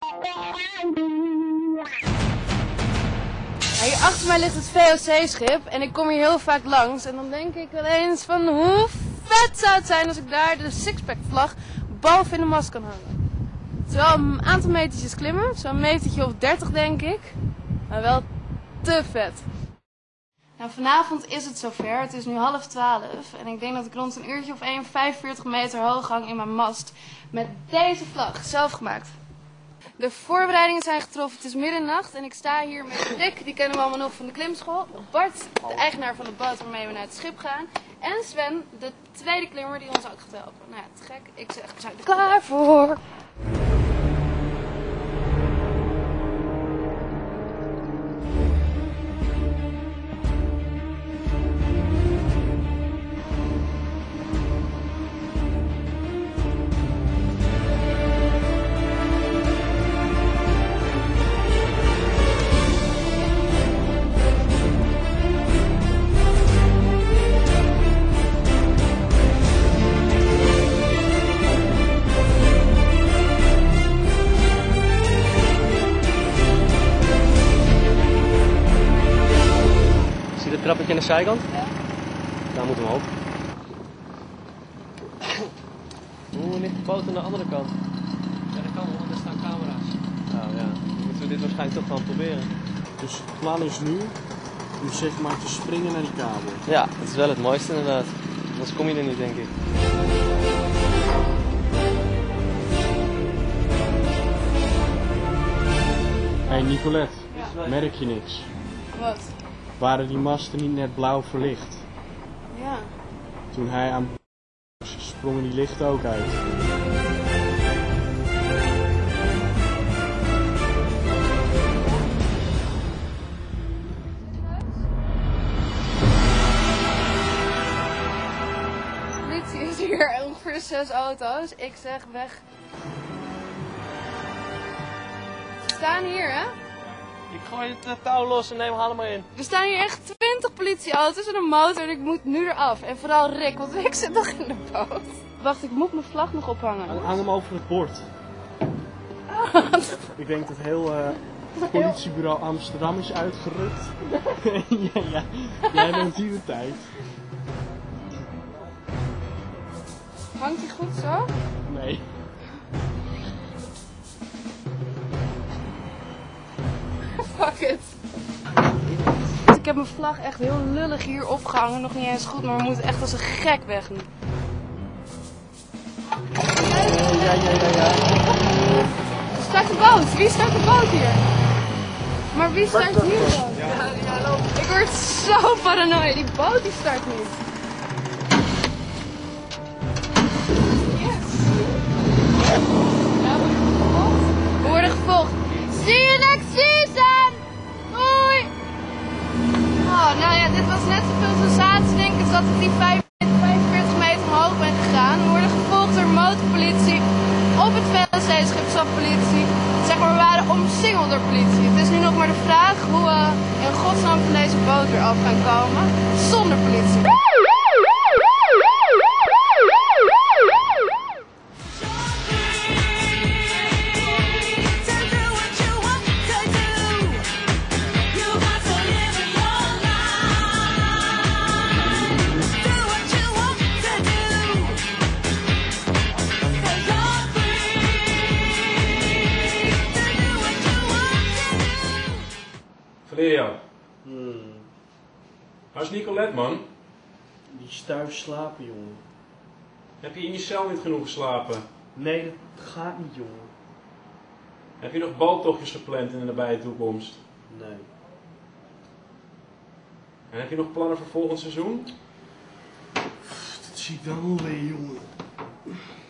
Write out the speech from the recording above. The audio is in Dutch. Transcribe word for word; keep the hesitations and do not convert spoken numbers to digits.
Hier achter mij ligt het V O C-schip en ik kom hier heel vaak langs. En dan denk ik wel eens van hoe vet zou het zijn als ik daar de Sixpack vlag boven in de mast kan hangen. Het is wel een aantal metertjes klimmen, zo'n metertje of dertig denk ik. Maar wel te vet. Nou, vanavond is het zover. Het is nu half twaalf en ik denk dat ik rond een uurtje of één, vijfenveertig meter hoog hang in mijn mast. Met deze vlag, zelf gemaakt. De voorbereidingen zijn getroffen, het is middernacht en ik sta hier met Rick, die kennen we allemaal nog van de klimschool. Bart, de eigenaar van de boot waarmee we naar het schip gaan. En Sven, de tweede klimmer die ons ook gaat helpen. Nou ja, te gek. Ik zeg, we zijn er klaar voor. Trappetje aan de zijkant? Ja. Daar moeten we op. Hoe ligt de boot aan de andere kant? Ja, dat kan wel, want er staan camera's. Nou ja, dan moeten we dit waarschijnlijk toch gaan proberen. Dus het plan is nu, om zeg maar te springen naar die kabel. Ja, dat is wel het mooiste inderdaad. Anders kom je er niet, denk ik. Hé hey Nicolette, Ja. merk je niks? Wat? Waren die masten niet net blauw verlicht? Ja. Toen hij aan was, sprongen die lichten ook uit. Politie is hier, ongeveer zes auto's. Ik zeg weg. Ze staan hier, hè? Ik gooi het touw los en neem hem allemaal in. Er staan hier echt twintig politieauto's en een motor en ik moet nu eraf. En vooral Rick, want Rick zit nog in de boot. Wacht, ik moet mijn vlag nog ophangen. Hang, hang hem over het bord. Ik denk dat heel uh, politiebureau Amsterdam is uitgerukt. ja, ja, jij bent hier de tijd. Hangt hij goed zo? Nee. Fuck it. Ik heb mijn vlag echt heel lullig hier opgehangen. Nog niet eens goed, maar we moeten echt als een gek weg nu. Uh, ja, ja, ja, ja. Start de boot. Wie start de boot hier? Maar wie start hier de boot? Ja, ja, loop. Ik word zo paranoia. Die boot die start niet. Yes. Ja, we worden gevolgd. We worden gevolgd. See you next season! Doei! Oh, nou ja, dit was net zoveel sensatie, denk ik, als dat ik die vijfenveertig meter omhoog ben gegaan. We worden gevolgd door motorpolitie op het V O C-schip, politie. Zeg maar, we waren omsingeld door politie. Het is nu nog maar de vraag hoe we in godsnaam van deze boot weer af gaan komen zonder politie. Leo, Hmm. waar is Nicolette, man? Die stuif slapen, jongen. Heb je in je cel niet genoeg geslapen? Nee, dat gaat niet, jongen. Heb je nog boottochtjes gepland in de nabije toekomst? Nee. En heb je nog plannen voor volgend seizoen? Dat zie ik dan wel weer, jongen.